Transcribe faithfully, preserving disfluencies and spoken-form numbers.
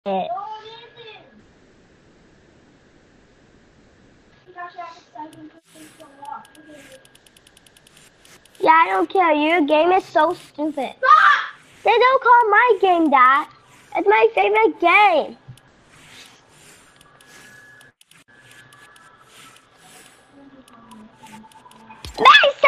it. Yeah, I don't care. Your game is so stupid. They don't call my game that. It's my favorite game. Nice!